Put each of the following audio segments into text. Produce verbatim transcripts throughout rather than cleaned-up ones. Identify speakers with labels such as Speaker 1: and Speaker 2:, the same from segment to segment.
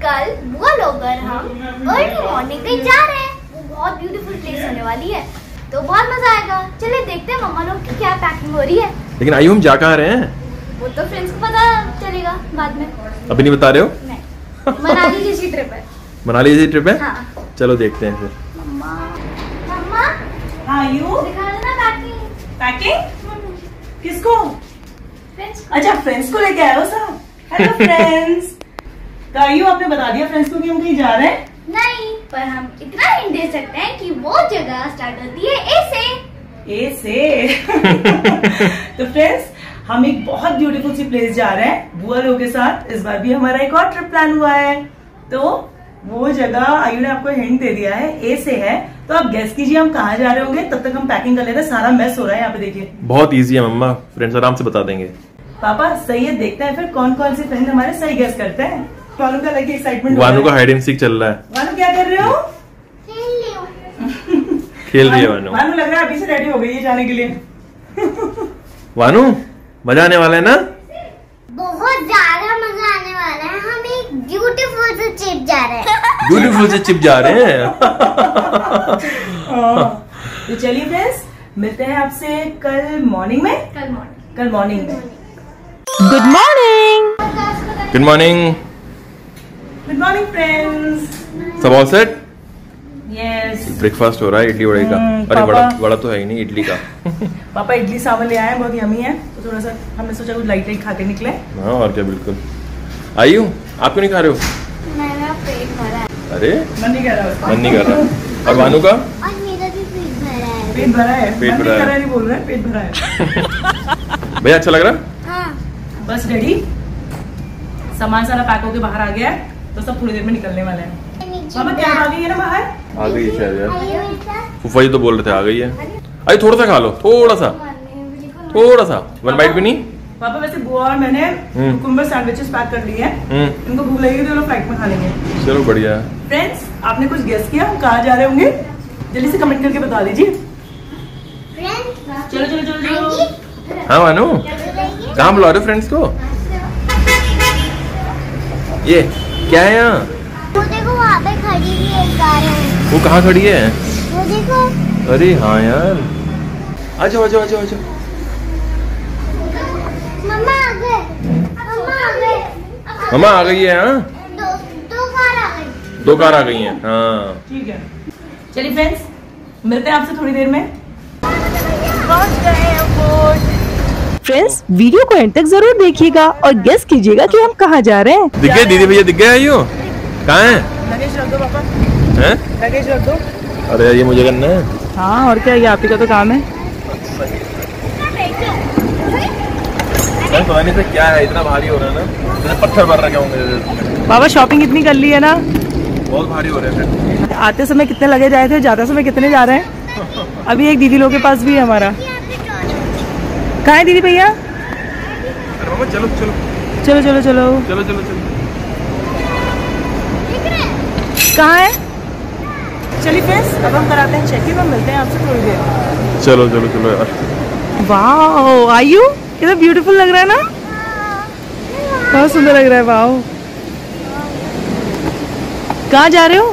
Speaker 1: कल बुआ लोकर हम अर्ली मॉर्निंग कहीं जा रहे हैं। वो बहुत ब्यूटीफुल प्लेस होने वाली है, तो बहुत मजा आएगा। चलिए देखते हैं मम्मा लोग की क्या पैकिंग हो रही है।
Speaker 2: लेकिन आयु हम जा कहाँ रहे हैं?
Speaker 1: वो तो फ्रेंड्स को पता चलेगा बाद में।
Speaker 2: अभी नहीं बता रहे हो?
Speaker 1: नहीं, मनाली जैसी ट्रिप है।
Speaker 2: मनाली जैसी ट्रिप है?
Speaker 1: हाँ।
Speaker 2: चलो देखते हैं फिर।
Speaker 1: मम्मा मम्मा
Speaker 3: हाँ यू
Speaker 1: दिखा देना पैकिंग।
Speaker 3: पैकिंग किसको?
Speaker 1: फ्रेंड्स।
Speaker 3: अच्छा फ्रेंड्स को लेके आए हो साहब। Hello friends. तो आयु आपने बता दिया फ्रेंड्स को कि हम कहीं जा रहे हैं?
Speaker 1: नहीं, पर हम इतना हिंट दे सकते हैं कि वो जगह स्टार्ट होती है ए से।
Speaker 3: ए से। तो फ्रेंड्स हम एक बहुत ब्यूटीफुल सी प्लेस जा रहे हैं बुआ लोगों के साथ। इस बार भी हमारा एक और ट्रिप प्लान हुआ है। तो वो जगह आयु ने आपको हिंट दे दिया है, ए से है। तो आप गेस कीजिए हम कहाँ जा रहे होंगे। तब तक हम पैकिंग कर लेते हैं। सारा मेस हो रहा है यहाँ पे देखिए।
Speaker 2: बहुत इजी है मम्मा, फ्रेंड्स आराम से बता देंगे।
Speaker 3: पापा सही है, देखते हैं फिर कौन कौन से फ्रेंड हमारे सही गेस करते हैं। वानू का लगे एक्साइटमेंट।
Speaker 2: वानू का हाइड एंड सीक चल रहा है।
Speaker 3: वानू क्या कर रहे हो?
Speaker 2: खेल रही है वानू।
Speaker 3: वानू लग रहा है अभी से रेडी हो गई है जाने के लिए।
Speaker 2: वानू मजा आने वाला है ना?
Speaker 1: बहुत ज्यादा मजा आने वाला है। हम एक ब्यूटीफुल से ट्रिप जा रहे हैं।
Speaker 2: ब्यूटीफुल से चिप जा रहे हैं।
Speaker 3: तो चलिए फ्रेंड्स मिलते हैं आपसे कल मॉर्निंग में।
Speaker 1: कल मॉर्निंग
Speaker 3: कल मॉर्निंग में।
Speaker 4: Good morning.
Speaker 2: Good morning.
Speaker 3: Good morning friends.
Speaker 2: सब ऑल सेट?
Speaker 3: यस।
Speaker 2: ब्रेकफास्ट हो रहा है इडली वड़े का।
Speaker 3: हम्म,
Speaker 2: अरे
Speaker 3: पापा-
Speaker 2: बड़ा बड़ा तो है ही नहीं इडली का।
Speaker 3: पापा इडली चावल ले आए हैं, बहुत यमी है। तो थोड़ा सा हमने सोचा कुछ लाइट लाइट खा के निकले।
Speaker 2: हाँ और क्या, बिल्कुल। आयु आप क्यों नहीं खा रहे हो?
Speaker 1: मेरा पेट भरा है।
Speaker 2: अरे
Speaker 3: मन नहीं कर रहा उसका।
Speaker 2: मन नहीं कर रहा। और वानू का?
Speaker 1: और मेरा भी पेट भरा है।
Speaker 3: पेट भरा है।
Speaker 2: पेट
Speaker 3: मन
Speaker 2: भरा
Speaker 3: नहीं
Speaker 2: है।
Speaker 3: कर रहा है, नहीं बोल रहा है, पेट भरा है।
Speaker 2: भैया अच्छा लग रहा?
Speaker 1: हाँ।
Speaker 3: बस रेडी, सामान सारा पैक होके बाहर आ गया है। तो सब थोड़ी देर में निकलने वाले हैं। पापा क्या आ गई है ना बाहर?
Speaker 2: आ गई है शायद यार। फूफा जी तो बोल रहे थे आ गई है। अरे थोड़ा सा खा लो, थोड़ा सा थोड़ा सा, वन बाइट भी नहीं।
Speaker 3: पापा वैसे बुआ और मैंने कुकुम्बर सैंडविचेस पैक कर लिए हैं। इनको भूख लगेगी तो लोग फ्लाइट में खा लेंगे।
Speaker 2: चलो बढ़िया है।
Speaker 3: फ्रेंड्स आपने कुछ गेस किया हम कहाँ जा रहे होंगे? जल्दी से कमेंट करके बता दीजिए। चलो चलो चलो चलो।
Speaker 2: हाँ वानू कहाँ बुला रहे हो फ्रेंड्स को? ये क्या है यहाँ?
Speaker 1: वो देखो वहाँ पे खड़ी भी एक कार है।
Speaker 2: वो कहाँ खड़ी है?
Speaker 1: वो देखो।
Speaker 2: अरे हाँ यार, आ जाओ आ जाओ आ जाओ आ जाओ।
Speaker 1: मम्मा आ गए। मम्मा आ गए।
Speaker 2: मम्मा आ गई है। हाँ
Speaker 1: दो दो कार आ गई।
Speaker 2: दो कार आ गई हैं। हाँ
Speaker 3: ठीक है चलिए फ्रेंड्स मिलते हैं आपसे थोड़ी देर में।
Speaker 4: फ्रेंड्स वीडियो को एंड तक जरूर देखिएगा और गेस कीजिएगा कि हम कहाँ जा रहे हैं।
Speaker 2: दिख गए दीदी भैया, दिख गए आयु? कहाँ है?
Speaker 3: लगेज रख दो पापा।
Speaker 2: हैं?
Speaker 3: लगेज रख दो।
Speaker 2: अरे यार ये मुझे करना है।
Speaker 3: हाँ और क्या, ये आप ही का तो काम है।
Speaker 2: यार पता नहीं से क्या है, इतना भारी हो रहा है ना, जैसे पत्थर भर रखे होंगे।
Speaker 3: बाबा शॉपिंग इतनी कर ली है ना,
Speaker 2: बहुत भारी हो रहे थे।
Speaker 3: आते समय कितने लगेज आए थे, जाते समय कितने जा रहे हैं। अभी एक दीदी लोग के पास भी है हमारा। कहाँ है दीदी भैया?
Speaker 2: अरे मामा चलो चलो
Speaker 3: चलो चलो चलो
Speaker 2: चलो चलो चलो।
Speaker 3: कहाँ है? चलिए फ्रेंड्स अब हम कराते हैं चेक इन और मिलते हैं आपसे थोड़ी देर।
Speaker 2: चलो चलो चलो यार।
Speaker 3: वाह आयु कितना ब्यूटीफुल लग रहा है ना, बहुत सुंदर लग रहा है। वाह कहाँ जा रहे हो?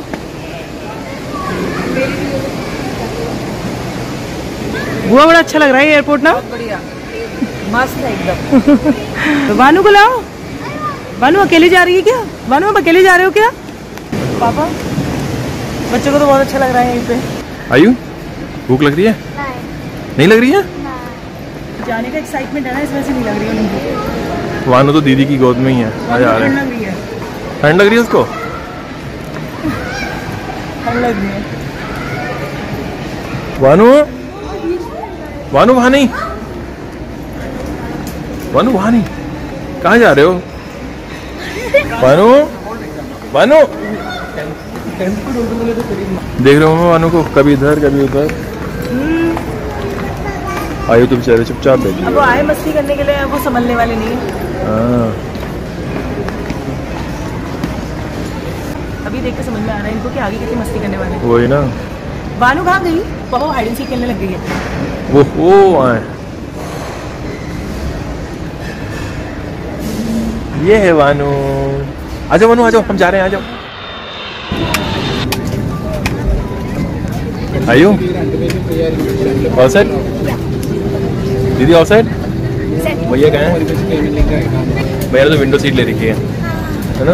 Speaker 3: बुआ बड़ा अच्छा लग रहा है एयरपोर्ट ना, बढ़िया मस्त है एकदम। तो वानू को लाओ। वानू अकेली जा रही है क्या? वानू आप अकेले जा रहे हो क्या? पापा बच्चों को तो बहुत अच्छा लग रहा है यहीं पे।
Speaker 2: आयु भूख लग रही है?
Speaker 1: नहीं।
Speaker 2: नहीं लग रही है?
Speaker 3: जाने का एक्साइटमेंट है ना, इस वजह से नहीं लग रही है उनको।
Speaker 2: वानू तो दीदी की गोद में ही है। आ जा रहे
Speaker 3: ठंड
Speaker 2: हैं।
Speaker 3: लग रही है।
Speaker 2: ठंड लग रही है उसको?
Speaker 3: ठंड लग रही है।
Speaker 2: वानू वानू वहाँ नहीं, वानू वहाँ नहीं, कहाँ जा रहे हो? वानू वानू देख रहे हो मैं वानू को, कभी इधर कभी उधर। आयु तो बेचारे चुपचाप बैठी
Speaker 3: अब वो आए मस्ती करने के लिए, वो संभलने वाले नहीं।
Speaker 2: हाँ
Speaker 3: अभी देख के समझ में आ रहा है इनको कि आगे कितनी मस्ती करने वाले हैं।
Speaker 2: वही ना।
Speaker 3: वानू कहाँ गई? वो हाइड एंड सीक खेलने लग गई है।
Speaker 2: वो वो आए, ये है वानू। आ जाओ मनु, आ जाओ, हम जा रहे हैं, आ जाओ। आयु ऑल सेट दीदी, ऑल सेट भैया कहाँ हैं? भैया तो विंडो सीट ले रखी है, है ना?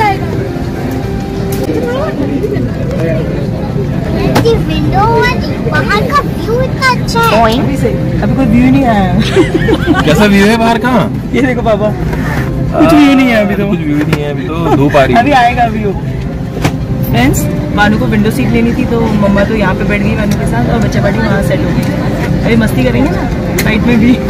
Speaker 1: विंडो बाहर का व्यू इतना अच्छा है।
Speaker 3: अभी से अभी कोई व्यू नहीं आया।
Speaker 2: कैसा व्यू है बाहर का?
Speaker 3: ये देखो पापा, कुछ व्यू नहीं है अभी तो।
Speaker 2: कुछ व्यू नहीं है अभी तो, धूप आ रही है।
Speaker 3: अभी आएगा व्यू। फ्रेंड्स, मानू को विंडो सीट लेनी थी तो मम्मा तो यहाँ पे बैठ गई मानू के साथ और बच्चा पार्टी वहाँ सेट हो गई। अभी मस्ती करेंगे ना साइड में भी।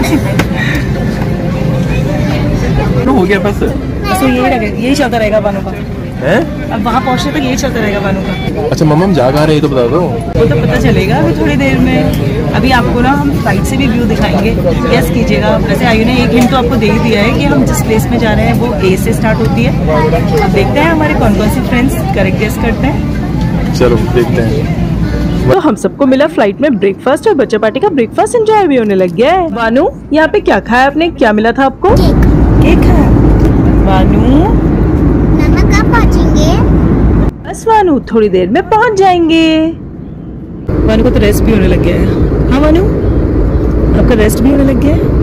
Speaker 2: हो गया बस,
Speaker 3: बस यही रहेगा, यही चलता रहेगा बानू का।
Speaker 2: हैं?
Speaker 3: अब वहाँ पहुँचने तक यही चलता रहेगा बानू का।
Speaker 2: अच्छा मम्मा, हम जा कहाँ रहे हैं तो बता दो।
Speaker 3: वो तो पता चलेगा अभी थोड़ी देर में। अभी आपको ना हम साइड से भी व्यू दिखाएंगे, गेस कीजिएगा। वैसे आयु ने एक हिंट तो आपको दे ही दिया है कि हम जिस प्लेस में जा रहे हैं वो ए से स्टार्ट होती है। अब देखते हैं हमारे कौन कौन सी फ्रेंड्स करेक्ट गेस करते हैं।
Speaker 2: चलो देखते हैं।
Speaker 4: तो हम सबको मिला फ्लाइट में ब्रेकफास्ट और बच्चा पार्टी का ब्रेकफास्ट एंजॉय भी होने लग गया है। बानू, यहाँ पे क्या खाया आपने? क्या मिला था आपको?
Speaker 3: केक है बानू।
Speaker 1: मामा कब पहुंचेंगे?
Speaker 4: बस बानू, थोड़ी देर में पहुँच जाएंगे।
Speaker 3: बानू को तो रेस्ट भी होने लग गया है। हाँ बानू, आपका रेस्ट भी होने लग गया है।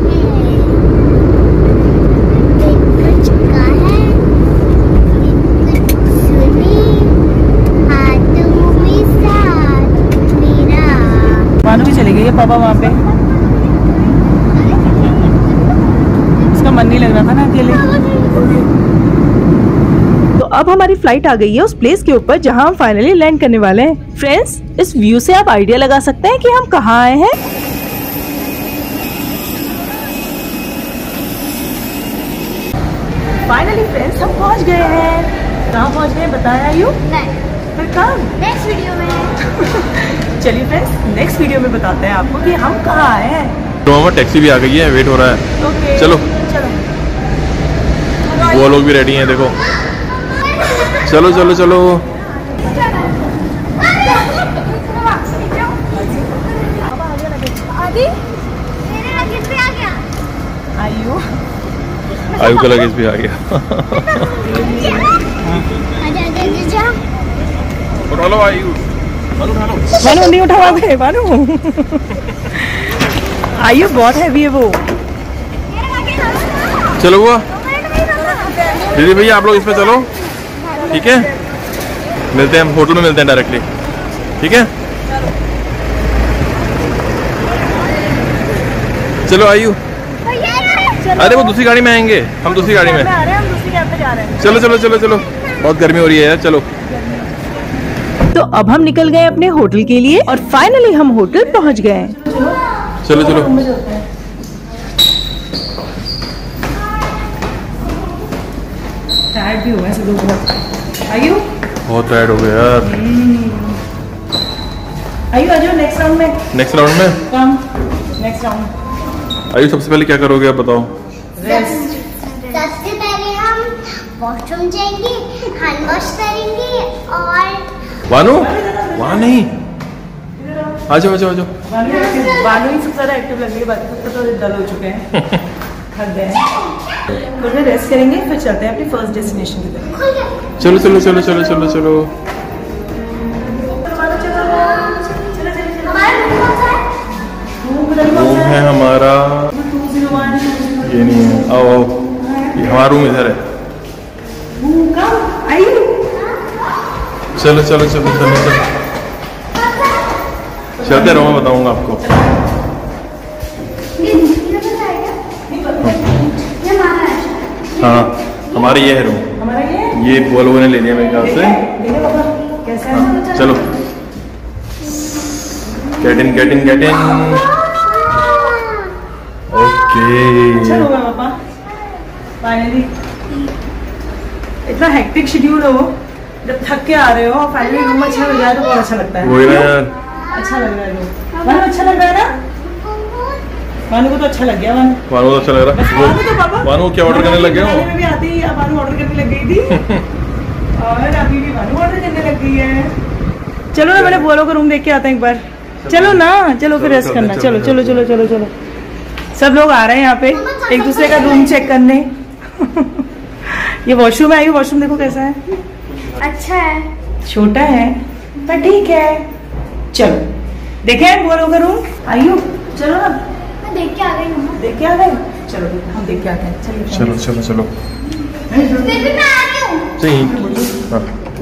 Speaker 3: बानू भी चली गई है पापा वहाँ पे, उसका मन नहीं लग रहा था ना अकेले।
Speaker 4: तो अब हमारी फ्लाइट आ गई है उस प्लेस के ऊपर जहां हम फाइनली लैंड करने वाले हैं। फ्रेंड्स, इस व्यू से आप आइडिया लगा सकते हैं कि हम कहाँ आए हैं।
Speaker 3: फाइनली फ्रेंड्स, हम पहुँच गए हैं। कहाँ पहुँच गए बताया यू?
Speaker 1: नहीं,
Speaker 3: फिर कब?
Speaker 1: नेक्स्ट वीडियो में।
Speaker 3: चलिए फ्रेंड्स, नेक्स्ट वीडियो में बताते हैं आपको कि हम कहाँ आए हैं।
Speaker 2: तो मामा टैक्सी भी आ गई है, वेट हो रहा है।
Speaker 3: ओके
Speaker 2: चलो
Speaker 3: चलो,
Speaker 2: वो लोग भी रेडी हैं, देखो। चलो चलो चलो।
Speaker 1: आदि, मेरे लगेज पे आ गया।
Speaker 3: आयु
Speaker 2: आयु का लगेज भी आ गया।
Speaker 1: आजा आजा आजा।
Speaker 2: उठा लो आयु, उठा लो।
Speaker 3: बानू नहीं उठा गए बानू। आयु बहुत हैवी है वो।
Speaker 2: चलो हुआ दीदी भैया, आप लोग इसमें चलो, ठीक है? मिलते हैं हम होटल में, मिलते हैं डायरेक्टली, ठीक है? चलो आयु। अरे वो दूसरी गाड़ी में आएंगे, हम दूसरी गाड़ी में।
Speaker 3: हम दूसरी कैब पे जा रहे हैं।
Speaker 2: चलो चलो चलो चलो, बहुत गर्मी हो रही है यार, चलो।
Speaker 4: तो अब हम निकल गए अपने होटल के लिए और फाइनली हम होटल पहुंच गए।
Speaker 2: चलो चलो।
Speaker 3: टायर्ड भी हुए सब लोग बहुत। आयु
Speaker 2: बहुत टायर्ड हो गए यार।
Speaker 3: आयु आ जाओ नेक्स्ट राउंड में।
Speaker 2: नेक्स्ट राउंड में
Speaker 3: कम नेक्स्ट राउंड।
Speaker 2: आयु, सबसे पहले क्या करोगे आप बताओ?
Speaker 3: रेस्ट।
Speaker 1: सबसे पहले हम वॉशरूम जाएंगे, हैंड वॉश करेंगे और
Speaker 2: वानू, वहाँ नहीं, आ जाओ आ जाओ आ जाओ।
Speaker 3: बानू ही सबसे ज्यादा एक्टिव लग रही है, बाकी सब तो डल हो चुके हैं, थक गए हैं। थोड़ा रेस्ट करेंगे फिर चलते हैं अपनी फर्स्ट डेस्टिनेशन की तरफ।
Speaker 2: चलो चलो चलो चलो चलो चलो। रूम है हमारा, ये नहीं है, आओ आओ, ये हमारा रूम इधर है। चलो चलो चलो चलो चलो चलते रहो, मैं बताऊंगा आपको। हाँ, हमारे ये है रूम,
Speaker 3: हमारा ये
Speaker 2: ये वो लोगों ने ले लिया मेरे ख्याल से।
Speaker 3: देखिए पापा कैसा है।
Speaker 2: चलो get in get in get in.
Speaker 3: अच्छा
Speaker 2: ओके,
Speaker 3: होगा पापा, फाइनली। इतना हेक्टिक शेड्यूल हो, जब थक के आ रहे हो फाइनली रूम अच्छा मिल जाए तो बहुत अच्छा लगता है।
Speaker 2: वही ना यार,
Speaker 3: अच्छा लग रहा है रूम। मानू अच्छा लग रहा है ना? मानू को तो अच्छा लग गया। मानू
Speaker 2: वानू तो अच्छा लग रहा है।
Speaker 3: मानू तो पापा
Speaker 2: वानू क्या ऑर्डर करने लग गए हो?
Speaker 3: में भी आती ही अब मानू ऑर्डर करने लग गई थी और अभी भी मानू ऑर्डर करने लग गई है। चलो ना, मैंने बोलो का रूम देख के आता है एक बार। चलो ना, चलो फिर रेस्ट करना। चलो चलो चलो चलो चलो, सब लोग आ रहे हैं यहाँ पे एक दूसरे का रूम चेक करने। ये वॉशरूम है, वॉशरूम देखो कैसा है,
Speaker 1: अच्छा है,
Speaker 3: छोटा है पर ठीक है। चलो देखे बुआ लोग का रूम, आइयो चलो ना,
Speaker 1: मैं देख के आ गई मम्मा।
Speaker 3: देख के आ गए, चलो हम देख के आते हैं। चलिए
Speaker 2: चलो चलो चलो
Speaker 1: फिर भी मैं आ रही हूँ।
Speaker 2: सही हाँ।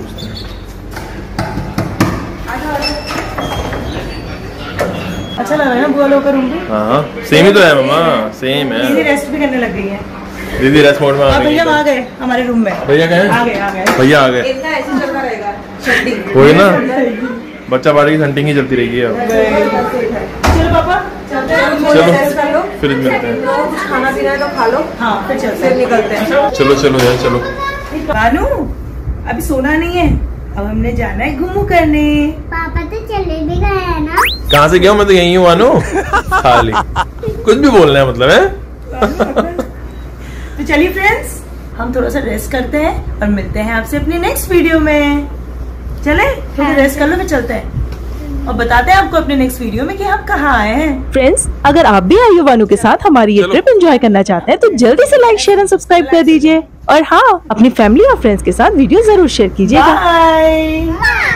Speaker 3: अच्छा लग रहा है ना बुआ लोग का रूम भी?
Speaker 2: हाँ सेम ही तो है मम्मा, सेम है।
Speaker 3: दीदी रेस्ट भी करने लग गई है।
Speaker 2: दीदी रेस्ट मोड में आ
Speaker 3: और
Speaker 2: गई
Speaker 3: भैया
Speaker 2: है।
Speaker 3: आ गए हमारे रूम में।
Speaker 2: भैया कहाँ
Speaker 3: आ
Speaker 2: हैं?
Speaker 3: गए आ गए
Speaker 2: भैया आ गए।
Speaker 3: इतना ऐसे चलता रहेगा शूटिंग।
Speaker 2: कोई ना, बच्चा बाड़ी की हंटिंग ही चलती रहेगी अब।
Speaker 3: चलो पापा चलते हैं,
Speaker 2: चलो फिर मिलते हैं।
Speaker 3: कुछ खाना पीना है तो खा लो। हाँ फिर चलते हैं, निकलते हैं।
Speaker 2: चलो चलो यार चलो।
Speaker 3: बानू अभी सोना नहीं है, अब हमने जाना है घूमू करने।
Speaker 1: पापा तो चले भी गए हैं ना।
Speaker 2: कहाँ से गया हूँ मैं तो यही हूँ मानो। खाली कुछ भी बोलना है मतलब है।
Speaker 3: तो चलिए फ्रेंड्स हम थोड़ा सा रेस्ट करते हैं और मिलते हैं आपसे अपनी नेक्स्ट वीडियो में। चले थोड़ा रेस्ट कर लो फिर चलते हैं और बताते हैं आपको अपने नेक्स्ट वीडियो में कि हम कहाँ आए हैं।
Speaker 4: फ्रेंड्स, अगर आप भी आयु वानू के साथ हमारी ये
Speaker 2: चलो।
Speaker 4: ट्रिप एंजॉय करना चाहते हैं तो जल्दी से लाइक शेयर एंड सब्सक्राइब कर दीजिए और हाँ, अपनी फैमिली और फ्रेंड्स के साथ वीडियो जरूर शेयर कीजिएगा।
Speaker 3: बाय।